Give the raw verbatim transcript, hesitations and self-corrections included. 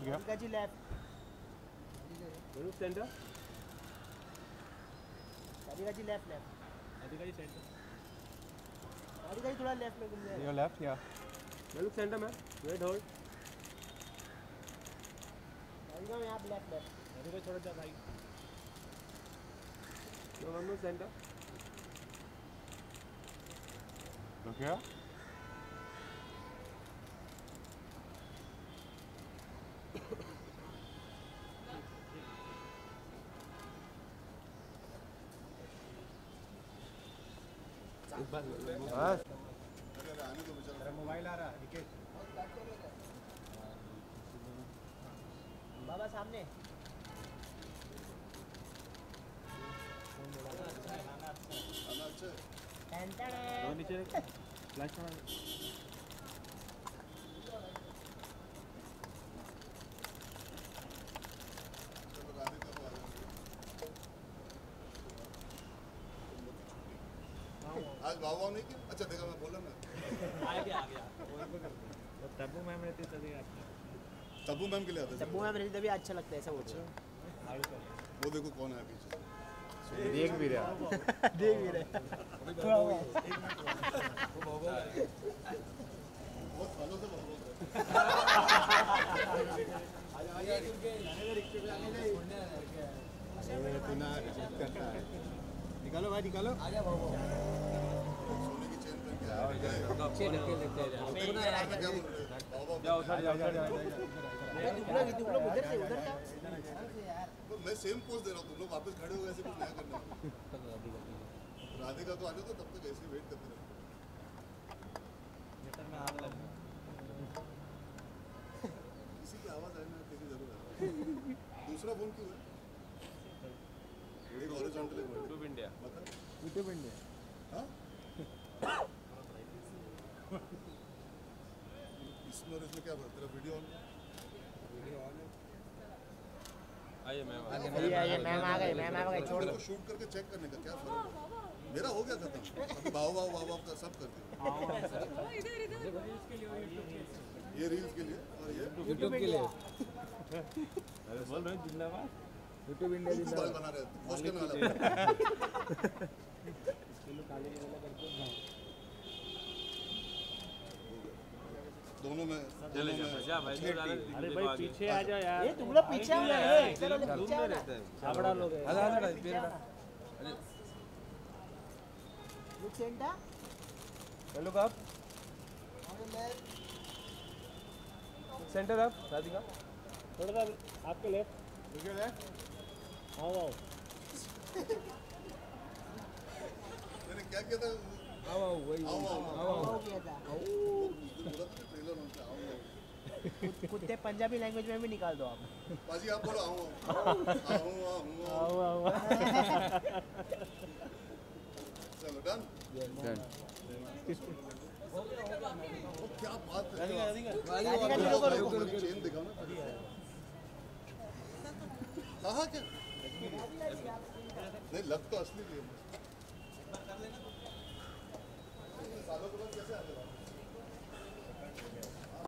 Radhika ji left, centre, Radhika ji left left, Radhika ji centre, Radhika ji थोड़ा left में घूम जाए। योर लेफ्ट या look centre ma'am, wait hold, Radhika में आप लेफ्ट लेफ्ट, राधिका थोड़ा ज़्यादा आई, no one more centre, look here बस मोबाइल आ रहा है निकेश बाबा सामने नीचे फ्लैश मार आज बाबा नहीं कि अच्छा देखा मैं बोला ना आ गया आ गया तब्बू मैम रहती तभी आपने तब्बू मैम के लिए आते तब्बू मैम रहती तभी अच्छा लगता है ऐसा बोलते हैं। वो देखो कौन है पीछे देख भी रहा देख भी रहे बहुत सालों से बहुत निकालो भाई निकालो सोने की चेन पहन के आया चेन के लेते हैं क्या बोल रहे हैं बाबा जाओ उधर जाओ उधर जाओ तुम लोग तुम लोग उधर से उधर जाओ तो मैं सेम पोज दे रहा हूँ तुम लोग वापस खड़े हो गए ऐसे कुछ नया करना राधिका तो आने तो तब तक ऐसे वेट करते रहो किसी की आवाज़ आए ना देखिए जरूर है दूसरा फोन क्यों है एक हॉरिजॉन्टल है यूट्यूब इंडिया मतलब यूट्यूब इंडिया हाँ इसमें और इसमें क्या बात तेरा वीडियो ऑन वीडियो ऑन है आइए मैम आइए आइए मैम आ गए मैम आ गए छोड़ दो शूट करके चेक करने का क्या फर्क है मेरा हो गया खत्म अभी भाव भाव भाव भाव का सब कर दिया ये रील्स के लिए और ये यूट्यूब के लिए अरे बोल रहे जिंदाबाद यूट्यूब इंडिया तू बाल बना रहे पोस्ट करने वाला दोनों में चले जा जा भाई अरे भाई पीछे आ जा यार ये तुम लोग पीछे हो गए इधर वाले पीछे आ रहते हैं छाबड़ा लोग हैं आजा आजा फिर look centre look up centre up Radhika थोड़ा सा आपके लेफ्ट लुक योर लेफ्ट आओ आओ मैंने क्या किया था आओ आओ वही आओ आओ आओ हो गया था बोला था ट्रेलर में आओ आओ कुत्ते पंजाबी लैंग्वेज में भी निकाल दो आप पाजी आप बोलो आओ आओ आओ आओ आओ आओ चलो डन डन क्या बात है राधिका जी लोगों को चेन दिखाओ ना कहा क्या नहीं लग तो असली थी सालों के बाद कैसे आते